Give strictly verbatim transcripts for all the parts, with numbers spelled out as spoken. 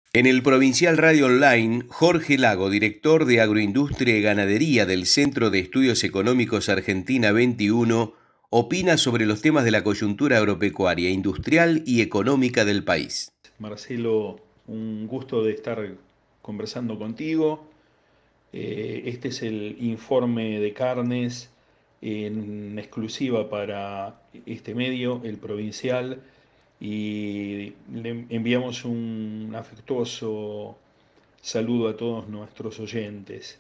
En el Provincial Radio Online, Jorge Lago, director de Agroindustria y Ganadería del Centro de Estudios Económicos Argentina veintiuno, opina sobre los temas de la coyuntura agropecuaria, industrial y económica del país. Marcelo, un gusto de estar conversando contigo. Eh, este es el informe de carnes en exclusiva para este medio, el Provincial, y le enviamos un afectuoso saludo a todos nuestros oyentes.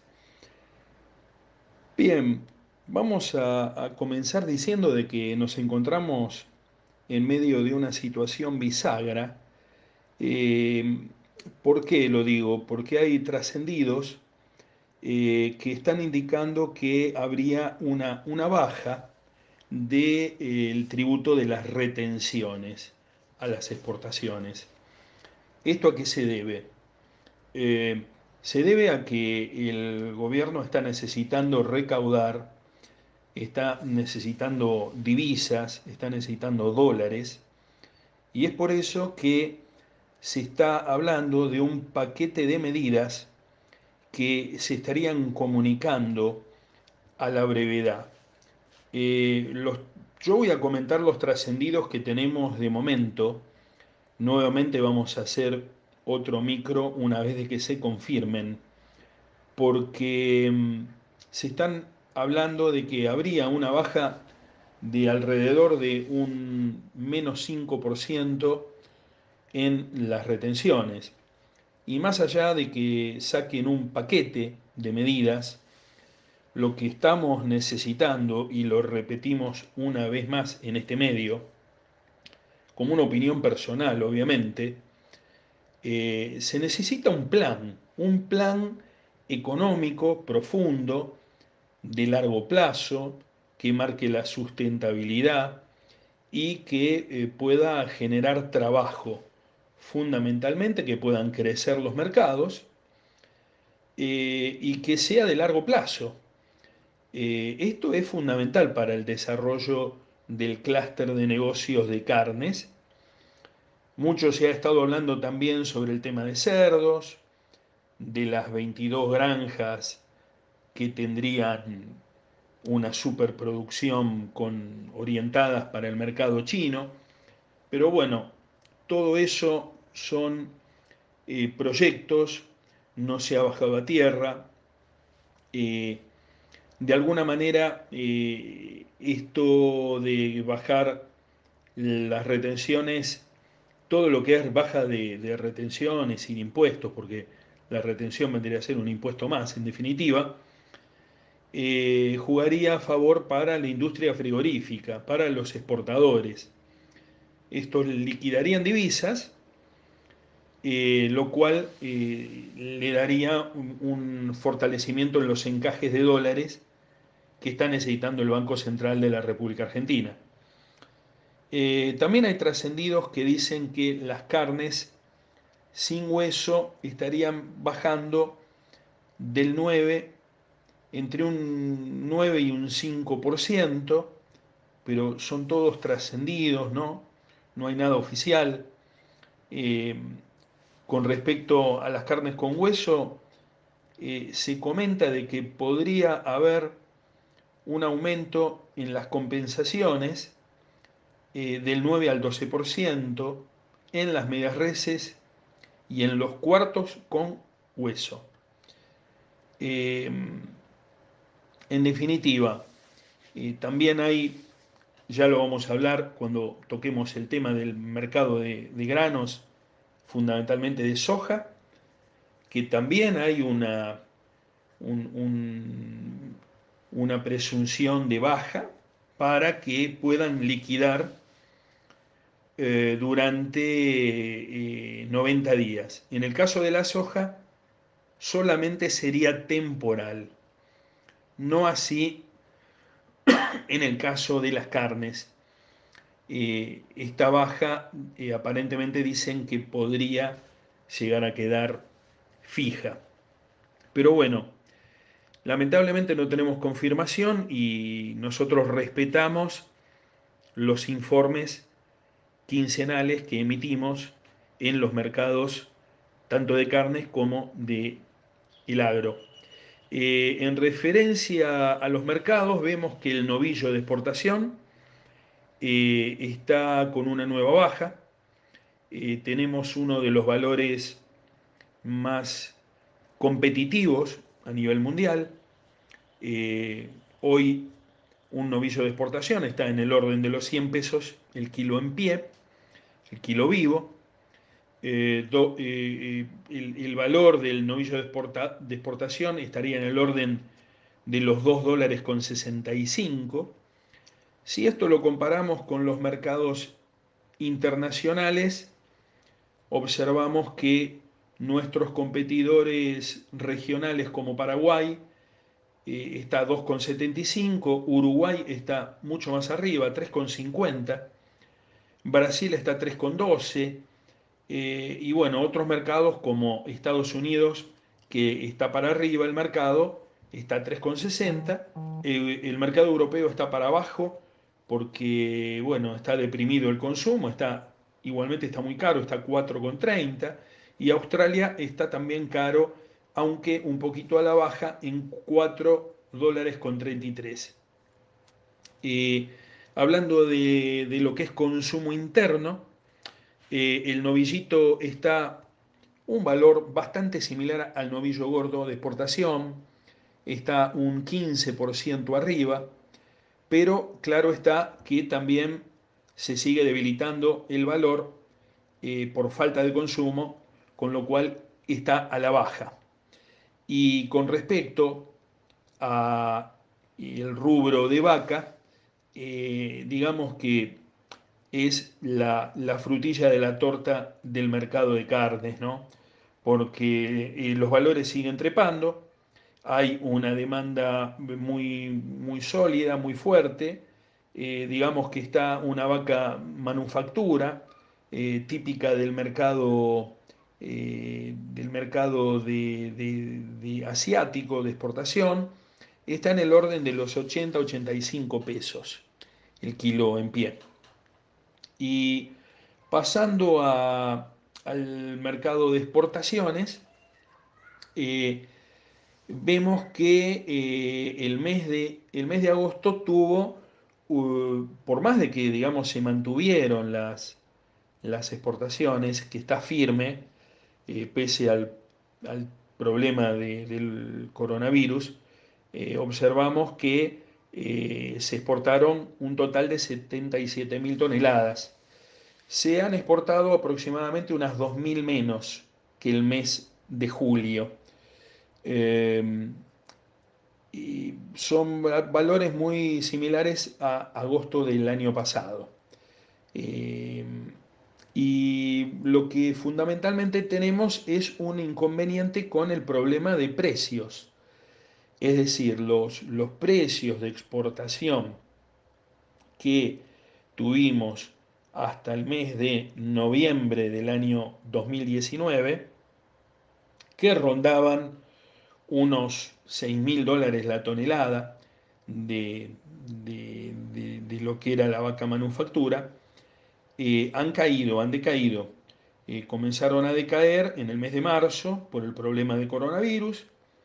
Bien, vamos a, a comenzar diciendo de que nos encontramos en medio de una situación bisagra. Eh, ¿Por qué lo digo? Porque hay trascendidos eh, que están indicando que habría una, una baja del tributo de las retenciones a las exportaciones. ¿Esto a qué se debe? Eh, Se debe a que el gobierno está necesitando recaudar, está necesitando divisas, está necesitando dólares, y es por eso que se está hablando de un paquete de medidas que se estarían comunicando a la brevedad. Eh, los, yo voy a comentar los trascendidos que tenemos de momento. Nuevamente vamos a hacer otro micro una vez de que se confirmen, porque mm, se están hablando de que habría una baja de alrededor de un menos cinco por ciento en las retenciones. Y más allá de que saquen un paquete de medidas, lo que estamos necesitando, y lo repetimos una vez más en este medio, como una opinión personal obviamente, eh, se necesita un plan, un plan económico profundo, de largo plazo, que marque la sustentabilidad y que eh, pueda generar trabajo, fundamentalmente que puedan crecer los mercados eh, y que sea de largo plazo. Eh, esto es fundamental para el desarrollo del clúster de negocios de carnes. Mucho se ha estado hablando también sobre el tema de cerdos, de las veintidós granjas que tendrían una superproducción con, orientadas para el mercado chino. Pero bueno, todo eso son eh, proyectos, no se ha bajado a tierra. Eh, de alguna manera, eh, esto de bajar las retenciones, todo lo que es baja de, de retenciones sin impuestos, porque la retención vendría a ser un impuesto más, en definitiva, eh, jugaría a favor para la industria frigorífica, para los exportadores. Estos liquidarían divisas, eh, lo cual eh, le daría un, un fortalecimiento en los encajes de dólares que está necesitando el Banco Central de la República Argentina. Eh, también hay trascendidos que dicen que las carnes sin hueso estarían bajando del nueve, entre un nueve y un cinco por ciento, pero son todos trascendidos, ¿no? No hay nada oficial. Eh, con respecto a las carnes con hueso, eh, se comenta de que podría haber un aumento en las compensaciones eh, del nueve al doce por ciento en las medias reses y en los cuartos con hueso. Eh, en definitiva, eh, también hay, ya lo vamos a hablar cuando toquemos el tema del mercado de, de granos, fundamentalmente de soja, que también hay una, un, un, una presunción de baja para que puedan liquidar eh, durante eh, noventa días. En el caso de la soja, solamente sería temporal, no así en el caso de las carnes. Eh, esta baja eh, aparentemente dicen que podría llegar a quedar fija. Pero bueno, lamentablemente no tenemos confirmación y nosotros respetamos los informes quincenales que emitimos en los mercados tanto de carnes como de el agro. Eh, en referencia a los mercados, vemos que el novillo de exportación eh, está con una nueva baja. Eh, tenemos uno de los valores más competitivos a nivel mundial. Eh, hoy un novillo de exportación está en el orden de los cien pesos el kilo en pie, el kilo vivo. Eh, do, eh, el, el, valor del novillo de, exporta, de, exportación estaría en el orden de los dos dólares con sesenta y cinco. Si esto lo comparamos con los mercados internacionales, observamos que nuestros competidores regionales como Paraguay eh, está a dos con setenta y cinco, Uruguay está mucho más arriba, tres con cincuenta, Brasil está a tres con doce, eh, y bueno, otros mercados como Estados Unidos, que está para arriba el mercado, está a tres con sesenta, eh, el mercado europeo está para abajo porque bueno, está deprimido el consumo, está, igualmente está muy caro, está a cuatro con treinta, y Australia está también caro, aunque un poquito a la baja, en cuatro dólares con treinta y tres. Eh, hablando de, de lo que es consumo interno, eh, el novillito está un valor bastante similar al novillo gordo de exportación, está un quince por ciento arriba, pero claro está que también se sigue debilitando el valor eh, por falta de consumo, con lo cual está a la baja. Y con respecto a el rubro de vaca, eh, digamos que es la, la, frutilla de la torta del mercado de carnes, ¿no? Porque eh, los valores siguen trepando, hay una demanda muy, muy sólida, muy fuerte, eh, digamos que está una vaca manufactura, eh, típica del mercado, eh, del mercado de, de, de asiático de exportación, está en el orden de los ochenta a ochenta y cinco pesos el kilo en pie. Y pasando a, al mercado de exportaciones, eh, vemos que eh, el, mes de, el mes de agosto tuvo, uh, por más de que digamos se mantuvieron las, las exportaciones, que está firme, eh, pese al, al problema de, del coronavirus, eh, observamos que eh, se exportaron un total de setenta y siete mil toneladas. Se han exportado aproximadamente unas dos mil menos que el mes de julio. Eh, y son valores muy similares a agosto del año pasado. Eh, y lo que fundamentalmente tenemos es un inconveniente con el problema de precios. Es decir, los, los precios de exportación que tuvimos hasta el mes de noviembre del año dos mil diecinueve, que rondaban unos seis mil dólares la tonelada de, de, de, de, lo que era la vaca manufactura, eh, han caído, han decaído. Eh, comenzaron a decaer en el mes de marzo por el problema de coronavirus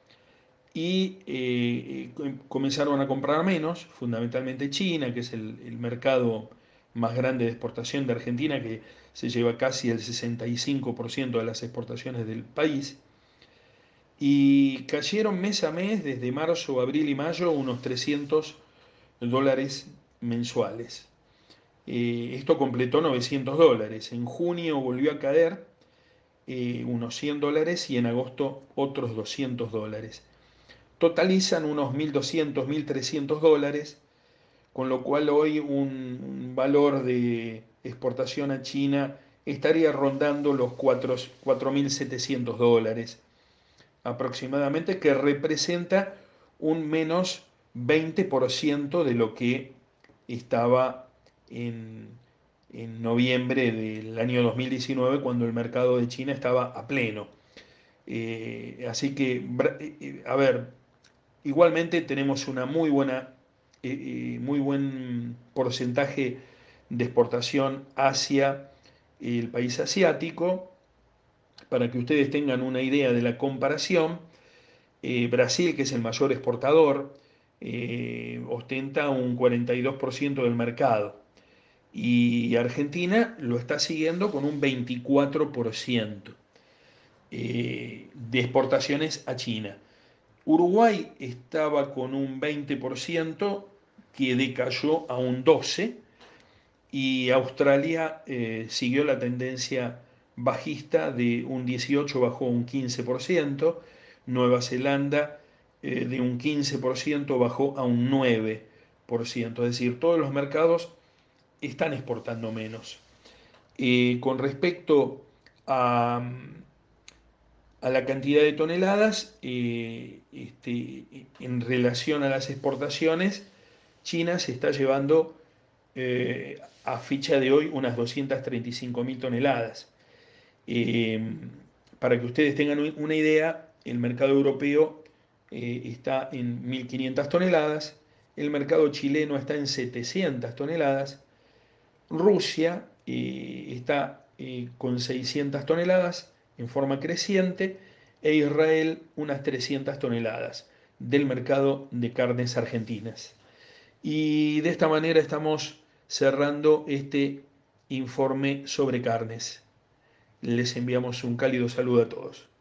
y eh, comenzaron a comprar menos, fundamentalmente China, que es el, el mercado más grande de exportación de Argentina, que se lleva casi el sesenta y cinco por ciento de las exportaciones del país, y cayeron mes a mes, desde marzo, abril y mayo, unos trescientos dólares mensuales. Eh, esto completó novecientos dólares. En junio volvió a caer eh, unos cien dólares y en agosto otros doscientos dólares. Totalizan unos mil doscientos, mil trescientos dólares, con lo cual hoy un valor de exportación a China estaría rondando los cuatro mil setecientos dólares aproximadamente, que representa un menos veinte por ciento de lo que estaba en, en noviembre del año dos mil diecinueve, cuando el mercado de China estaba a pleno. Eh, así que, eh, a ver, igualmente tenemos una muy buena, eh, eh, muy buen porcentaje de exportación hacia el país asiático, para que ustedes tengan una idea de la comparación, eh, Brasil, que es el mayor exportador, eh, ostenta un cuarenta y dos por ciento del mercado y Argentina lo está siguiendo con un veinticuatro por ciento eh, de exportaciones a China. Uruguay estaba con un veinte por ciento que decayó a un doce por ciento y Australia eh, siguió la tendencia bajista de un dieciocho por ciento, bajó a un quince por ciento. Nueva Zelanda eh, de un quince por ciento bajó a un nueve por ciento. Es decir, todos los mercados están exportando menos. Eh, con respecto a, a la cantidad de toneladas, eh, este, en relación a las exportaciones, China se está llevando eh, a fecha de hoy unas doscientas treinta y cinco mil toneladas. Eh, para que ustedes tengan una idea, el mercado europeo eh, está en mil quinientas toneladas, el mercado chileno está en setecientas toneladas, Rusia eh, está eh, con seiscientas toneladas en forma creciente e Israel unas trescientas toneladas del mercado de carnes argentinas. Y de esta manera estamos cerrando este informe sobre carnes. Les enviamos un cálido saludo a todos.